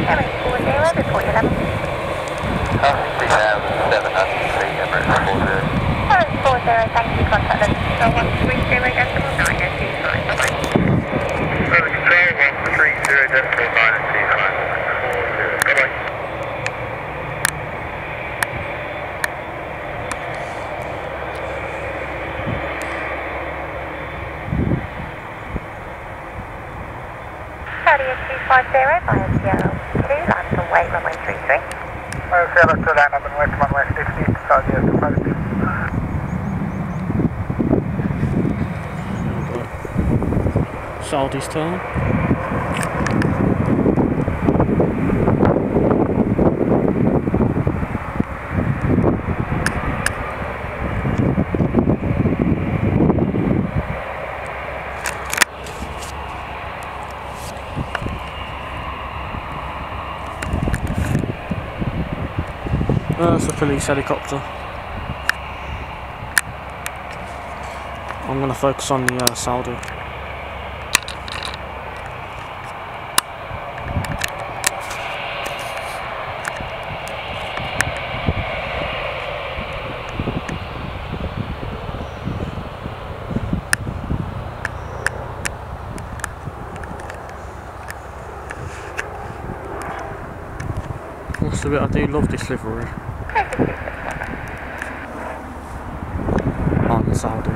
740, report your level. 3,700 feet, Emirates 40. 740, thank you, contact us. 130 decimal 9 and 25, bye-bye. Control 130 decimal 9 and 25, 40, bye-bye. Saudia 250 via Sierra 2, land for weight runway 33. Sierra 2 line up and west runway 60, Saudia 250. Saudi's turn. That's a police helicopter. I'm going to focus on the Saudi. What's the bit I do love this livery on Saudi.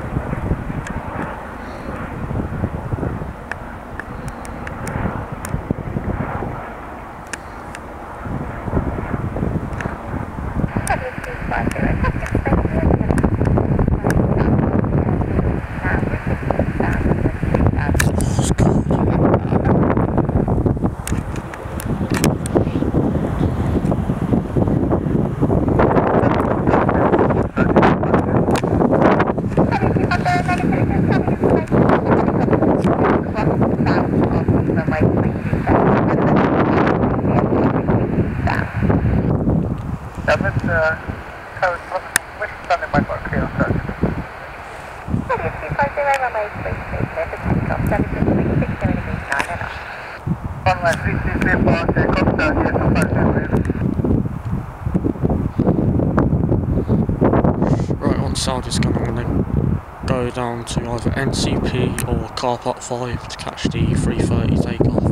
Right, on Saudi's gun, I'm going to go down to either NCP or Car Park 5 to catch the 330 takeoff.